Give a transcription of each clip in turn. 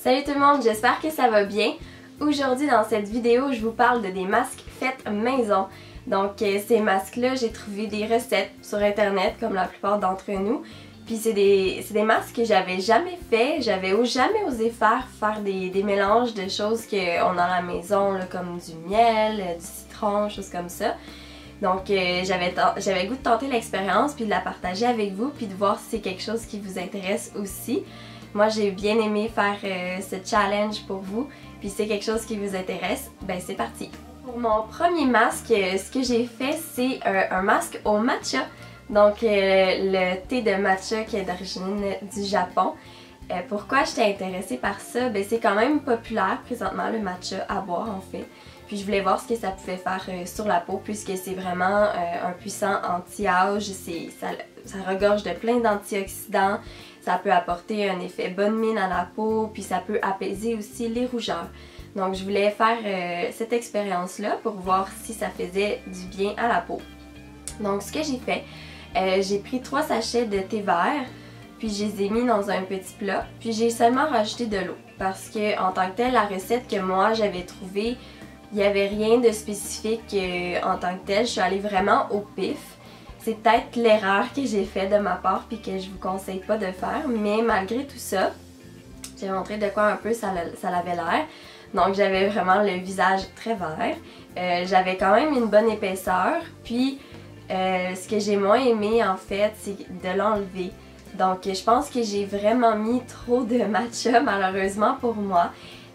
Salut tout le monde, j'espère que ça va bien. Aujourd'hui dans cette vidéo, je vous parle de des masques faits maison. Donc ces masques-là, j'ai trouvé des recettes sur internet comme la plupart d'entre nous. Puis c'est des masques que j'avais jamais fait, j'avais jamais osé faire des mélanges de choses qu'on a à la maison, là, comme du miel, du citron, choses comme ça. Donc j'avais goût de tenter l'expérience puis de la partager avec vous puis de voir si c'est quelque chose qui vous intéresse aussi. Moi j'ai bien aimé faire ce challenge pour vous, puis si c'est quelque chose qui vous intéresse, ben c'est parti! Pour mon premier masque, ce que j'ai fait c'est un masque au matcha. Donc le thé de matcha qui est d'origine du Japon. Pourquoi j'étais intéressée par ça? Ben c'est quand même populaire présentement le matcha à boire en fait. Puis je voulais voir ce que ça pouvait faire sur la peau puisque c'est vraiment un puissant anti-âge, ça regorge de plein d'antioxydants, ça peut apporter un effet bonne mine à la peau, puis ça peut apaiser aussi les rougeurs. Donc je voulais faire cette expérience-là pour voir si ça faisait du bien à la peau. Donc ce que j'ai fait, j'ai pris 3 sachets de thé vert, puis je les ai mis dans un petit plat, puis j'ai seulement rajouté de l'eau parce que en tant que telle, la recette que moi j'avais trouvée, il n'y avait rien de spécifique en tant que tel, je suis allée vraiment au pif. C'est peut-être l'erreur que j'ai fait de ma part puis que je vous conseille pas de faire, mais malgré tout ça, j'ai montré de quoi un peu ça avait l'air. Donc j'avais vraiment le visage très vert, j'avais quand même une bonne épaisseur, puis ce que j'ai moins aimé en fait, c'est de l'enlever. Donc je pense que j'ai vraiment mis trop de matcha malheureusement pour moi.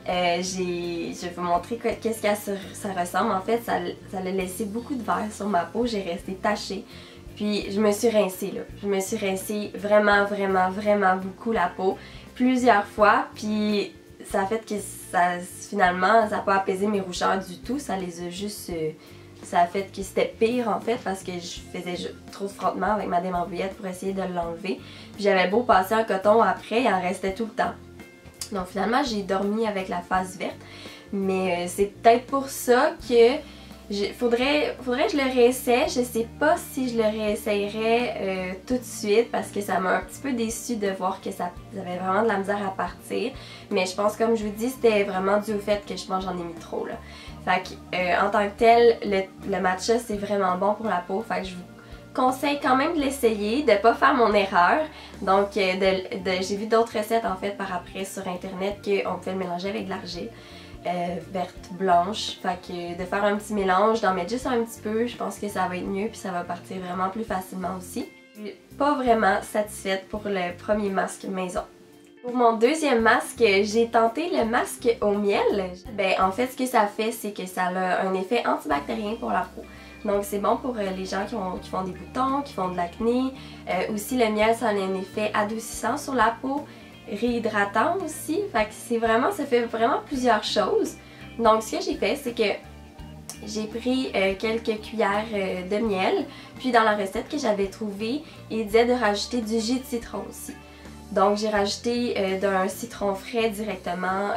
Je vais vous montrer qu'est-ce que ça ressemble. En fait, ça a laissé beaucoup de verre sur ma peau, j'ai resté tachée. Puis je me suis rincée là. Je me suis rincée vraiment beaucoup la peau, plusieurs fois. Puis ça a fait que finalement, ça n'a pas apaisé mes rougeurs du tout. Ça les a juste... ça a fait que c'était pire en fait parce que je faisais trop de frottement avec ma démembouillette pour essayer de l'enlever. Puis j'avais beau passer un coton après, il en restait tout le temps. Donc finalement j'ai dormi avec la face verte, mais c'est peut-être pour ça que faudrait que je le réessaye. Je sais pas si je le réessayerais tout de suite parce que ça m'a un petit peu déçue de voir que ça avait vraiment de la misère à partir. Mais je pense, comme je vous dis, c'était vraiment dû au fait que je pense j'en ai mis trop là. Fait que en tant que tel, le matcha c'est vraiment bon pour la peau. Fait que je vous conseille quand même de l'essayer, de pas faire mon erreur. Donc j'ai vu d'autres recettes en fait par après sur internet qu'on pouvait le mélanger avec de l'argile verte, blanche. Fait que de faire un petit mélange, d'en mettre juste un petit peu, je pense que ça va être mieux puis ça va partir vraiment plus facilement aussi. Je suis pas vraiment satisfaite pour le premier masque maison. Pour mon deuxième masque, j'ai tenté le masque au miel. Ben en fait ce que ça fait c'est que ça a un effet antibactérien pour la peau. Donc c'est bon pour les gens qui font des boutons, qui font de l'acné. Aussi le miel ça a un effet adoucissant sur la peau, réhydratant aussi. Fait que ça fait vraiment plusieurs choses. Donc ce que j'ai fait c'est que j'ai pris quelques cuillères de miel. Puis dans la recette que j'avais trouvée, il disait de rajouter du jus de citron aussi. Donc j'ai rajouté d'un citron frais directement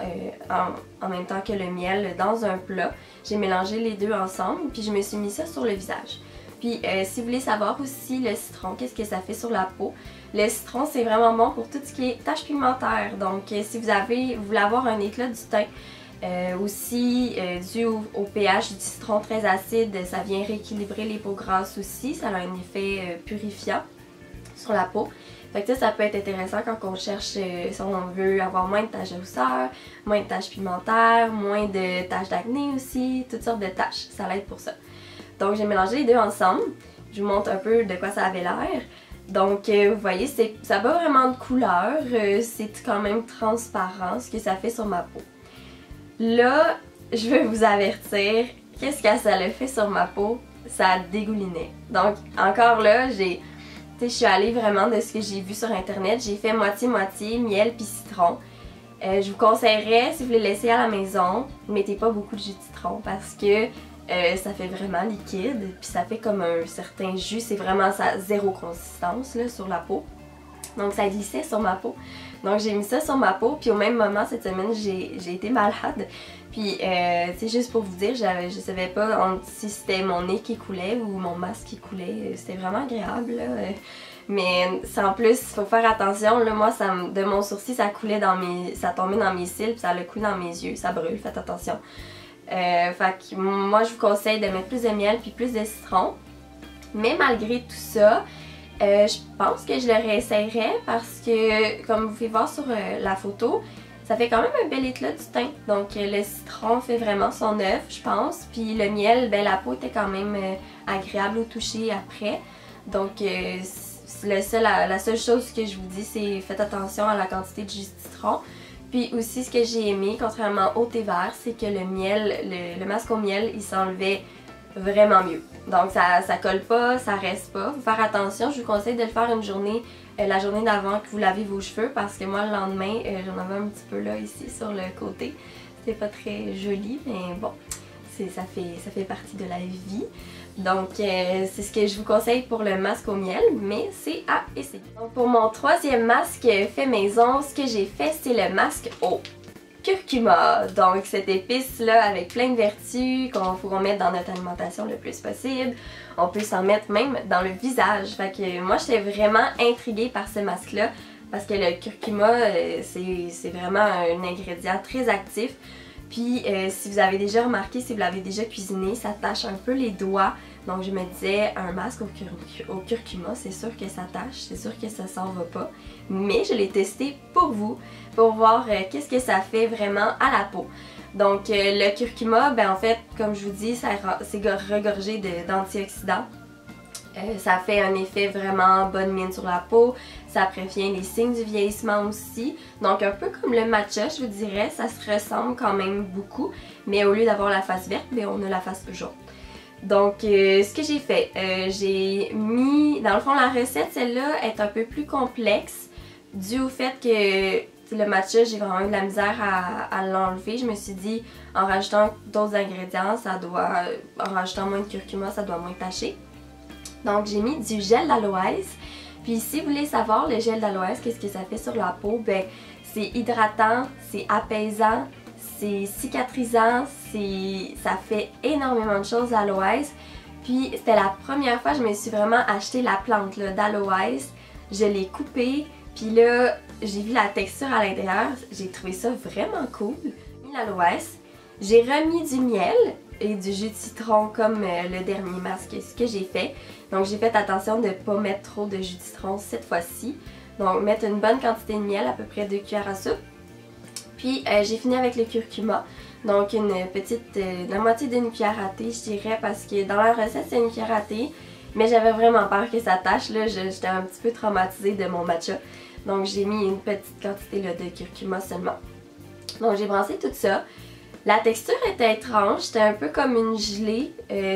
en même temps que le miel dans un plat. J'ai mélangé les deux ensemble puis je me suis mis ça sur le visage. Puis si vous voulez savoir aussi le citron, qu'est-ce que ça fait sur la peau, le citron c'est vraiment bon pour tout ce qui est taches pigmentaires. Donc si vous voulez avoir un éclat du teint, aussi dû au pH du citron très acide, ça vient rééquilibrer les peaux grasses aussi, ça a un effet purifiant sur la peau. Fait que ça peut être intéressant quand on cherche, si on veut avoir moins de taches de rousseur, moins de taches pigmentaires, moins de taches d'acné aussi, toutes sortes de taches, ça l'aide pour ça. Donc j'ai mélangé les deux ensemble, je vous montre un peu de quoi ça avait l'air. Donc vous voyez, ça n'a pas vraiment de couleur, c'est quand même transparent ce que ça fait sur ma peau. Là, je veux vous avertir, qu'est-ce que ça a fait sur ma peau? Ça dégoulinait. Donc encore là, je suis allée vraiment de ce que j'ai vu sur internet, j'ai fait moitié-moitié, miel puis citron. Je vous conseillerais, si vous voulez laisser à la maison, ne mettez pas beaucoup de jus de citron parce que ça fait vraiment liquide, puis ça fait comme un certain jus, c'est vraiment ça, zéro consistance là, sur la peau. Donc ça glissait sur ma peau. Donc j'ai mis ça sur ma peau, puis au même moment cette semaine j'ai été malade. Puis c'est juste pour vous dire, je savais pas si c'était mon nez qui coulait ou mon masque qui coulait. C'était vraiment agréable là. Mais en plus, il faut faire attention. Là, moi, de mon sourcil, ça coulait ça tombait dans mes cils, puis ça le coule dans mes yeux. Ça brûle, faites attention. Fait que moi, je vous conseille de mettre plus de miel puis plus de citron. Mais malgré tout ça, je pense que je le réessayerais parce que, comme vous pouvez voir sur la photo, ça fait quand même un bel éclat du teint. Donc le citron fait vraiment son œuvre, je pense. Puis le miel, ben la peau était quand même agréable au toucher après. Donc la seule chose que je vous dis, c'est faites attention à la quantité de jus de citron. Puis aussi ce que j'ai aimé, contrairement au thé vert, c'est que le miel, le masque au miel, il s'enlevait vraiment mieux. Donc ça colle pas, ça reste pas. Faut faire attention, je vous conseille de le faire une journée, la journée d'avant que vous lavez vos cheveux parce que moi le lendemain, j'en avais un petit peu là ici sur le côté. C'était pas très joli, mais bon, ça fait partie de la vie. Donc c'est ce que je vous conseille pour le masque au miel, mais c'est à essayer. Donc pour mon troisième masque fait maison, ce que j'ai fait, c'est le masque au curcuma. Donc cette épice là avec plein de vertus qu'on faut mettre dans notre alimentation le plus possible. On peut s'en mettre même dans le visage. Fait que moi j'étais vraiment intriguée par ce masque là parce que le curcuma c'est vraiment un ingrédient très actif. Puis si vous avez déjà remarqué, si vous l'avez déjà cuisiné, ça tâche un peu les doigts. Donc je me disais, un masque au curcuma, c'est sûr que ça tâche, c'est sûr que ça s'en va pas. Mais je l'ai testé pour vous, pour voir qu'est-ce que ça fait vraiment à la peau. Donc le curcuma, ben en fait, comme je vous dis, c'est regorgé d'antioxydants. Ça fait un effet vraiment bonne mine sur la peau, ça prévient les signes du vieillissement aussi. Donc un peu comme le matcha, je vous dirais, ça se ressemble quand même beaucoup, mais au lieu d'avoir la face verte, ben on a la face jaune. Donc ce que j'ai fait, j'ai mis, dans le fond la recette, celle-là est un peu plus complexe, dû au fait que le matcha, j'ai vraiment eu de la misère à l'enlever. Je me suis dit, en rajoutant d'autres ingrédients, en rajoutant moins de curcuma, ça doit moins tâcher. Donc j'ai mis du gel d'aloès. Puis si vous voulez savoir le gel d'aloès, qu'est-ce que ça fait sur la peau, ben c'est hydratant, c'est apaisant, c'est cicatrisant, ça fait énormément de choses l'aloès. Puis c'était la première fois que je me suis vraiment acheté la plante d'aloès. Je l'ai coupée, puis là j'ai vu la texture à l'intérieur, j'ai trouvé ça vraiment cool. J'ai mis l'aloès, j'ai remis du miel et du jus de citron comme le dernier masque, ce que j'ai fait. Donc j'ai fait attention de ne pas mettre trop de jus de citron cette fois-ci. Donc mettre une bonne quantité de miel, à peu près 2 cuillères à soupe. Puis j'ai fini avec le curcuma. Donc la moitié d'une cuillère à thé je dirais, parce que dans la recette c'est une cuillère à thé. Mais j'avais vraiment peur que ça tâche, là, j'étais un petit peu traumatisée de mon matcha. Donc j'ai mis une petite quantité là, de curcuma seulement. Donc j'ai brassé tout ça. La texture était étrange, c'était un peu comme une gelée.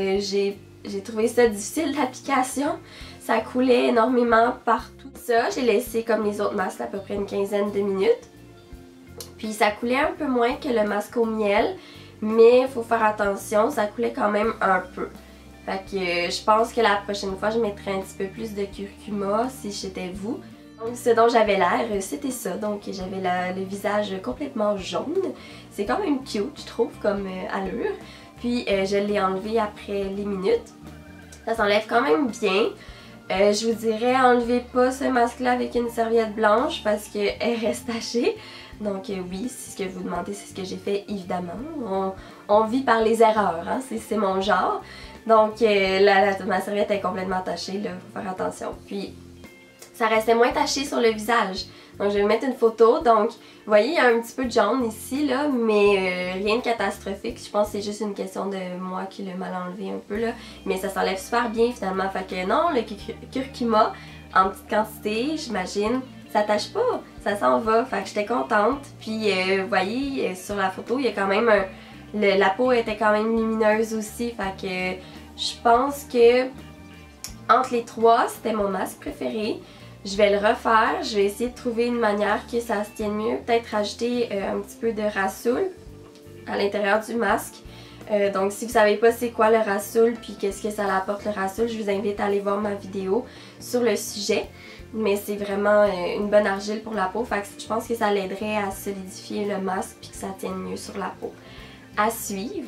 J'ai trouvé ça difficile d'application. Ça coulait énormément partout. Ça, j'ai laissé comme les autres masques à peu près une quinzaine de minutes. Puis ça coulait un peu moins que le masque au miel, mais il faut faire attention, ça coulait quand même un peu. Fait que je pense que la prochaine fois, je mettrai un petit peu plus de curcuma si j'étais vous. Donc ce dont j'avais l'air, c'était ça. Donc j'avais le visage complètement jaune. C'est quand même cute, je trouve, comme allure. Puis je l'ai enlevé après les minutes. Ça s'enlève quand même bien. Je vous dirais, enlevez pas ce masque-là avec une serviette blanche parce qu'elle reste tachée. Donc oui, si ce que vous demandez, c'est ce que j'ai fait, évidemment. On vit par les erreurs, hein? C'est mon genre. Donc ma serviette est complètement tachée, là, faut faire attention. Puis ça restait moins taché sur le visage. Donc je vais mettre une photo. Donc vous voyez, il y a un petit peu de jaune ici, là, mais rien de catastrophique. Je pense que c'est juste une question de moi qui l'ai mal enlevé un peu, là. Mais ça s'enlève super bien finalement. Fait que non, le curcuma en petite quantité, j'imagine, ça tâche pas, ça s'en va. Fait que j'étais contente. Puis vous voyez, sur la photo, il y a quand même la peau était quand même lumineuse aussi. Fait que je pense que entre les trois, c'était mon masque préféré. Je vais le refaire, je vais essayer de trouver une manière que ça se tienne mieux. Peut-être rajouter un petit peu de rassoul à l'intérieur du masque. Donc si vous savez pas c'est quoi le rassoul puis qu'est-ce que ça apporte le rassoul, je vous invite à aller voir ma vidéo sur le sujet. Mais c'est vraiment une bonne argile pour la peau, fait que je pense que ça l'aiderait à solidifier le masque puis que ça tienne mieux sur la peau. À suivre.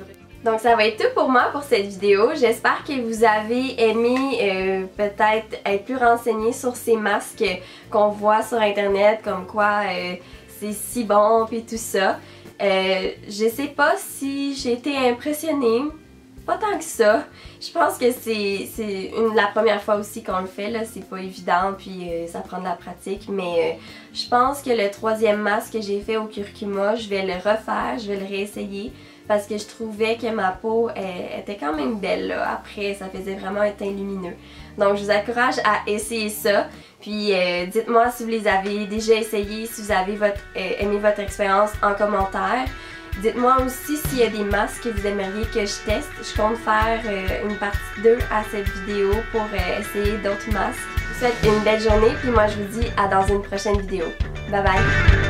Donc ça va être tout pour moi pour cette vidéo. J'espère que vous avez aimé peut-être être plus renseigné sur ces masques qu'on voit sur internet, comme quoi c'est si bon puis tout ça. Je sais pas si j'ai été impressionnée, pas tant que ça. Je pense que c'est la première fois aussi qu'on le fait, là, c'est pas évident puis ça prend de la pratique, mais je pense que le troisième masque que j'ai fait au curcuma, je vais le refaire, je vais le réessayer parce que je trouvais que ma peau était quand même belle là. Après, ça faisait vraiment un teint lumineux. Donc je vous encourage à essayer ça. Puis dites-moi si vous les avez déjà essayés, si vous avez aimé votre expérience en commentaire. Dites-moi aussi s'il y a des masques que vous aimeriez que je teste. Je compte faire une partie 2 à cette vidéo pour essayer d'autres masques. Je vous souhaite une belle journée, puis moi je vous dis à dans une prochaine vidéo. Bye bye!